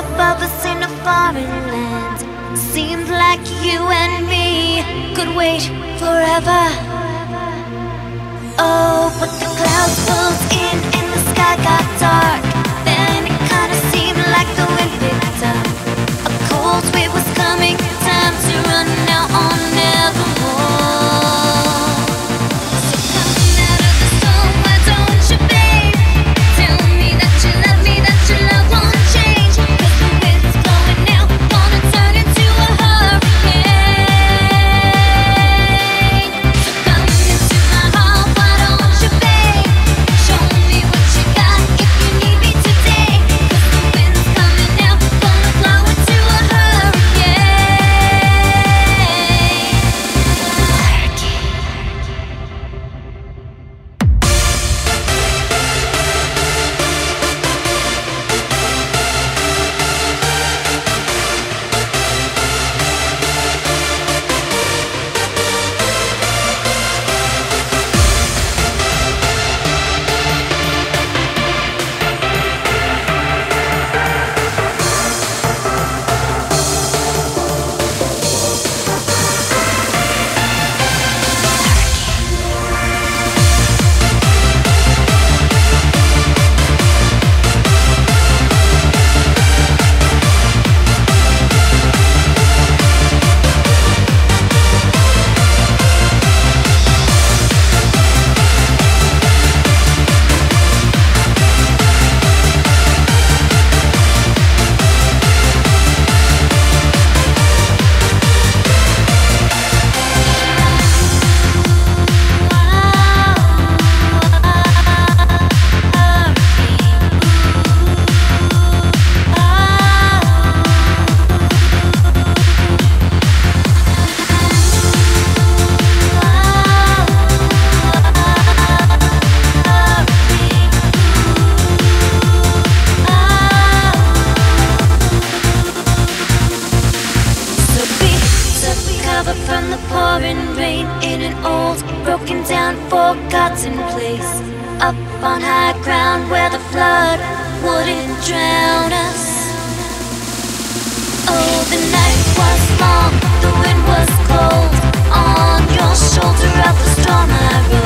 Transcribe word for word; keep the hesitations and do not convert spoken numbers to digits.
above us in a foreign land. Seemed like you and me could wait forever. Oh, but the clouds pulled in and the sky got dark. Then it kinda seemed like the wind picked up. A cold wave was coming, time to run now on nevermore. So coming out of the storm, why don't you, babe? Tell me that you love me, that your love won't change. 'Cause the wind's blowing now, gonna turn into a hurricane. So come into my heart, why don't you, babe? Show me what you got if you need me today. 'Cause the wind's coming now, gonna blow into a from the pouring rain in an old, broken down, forgotten place. Up on high ground where the flood wouldn't drown us. Oh, the night was long, the wind was cold. On your shoulder out the storm I rode.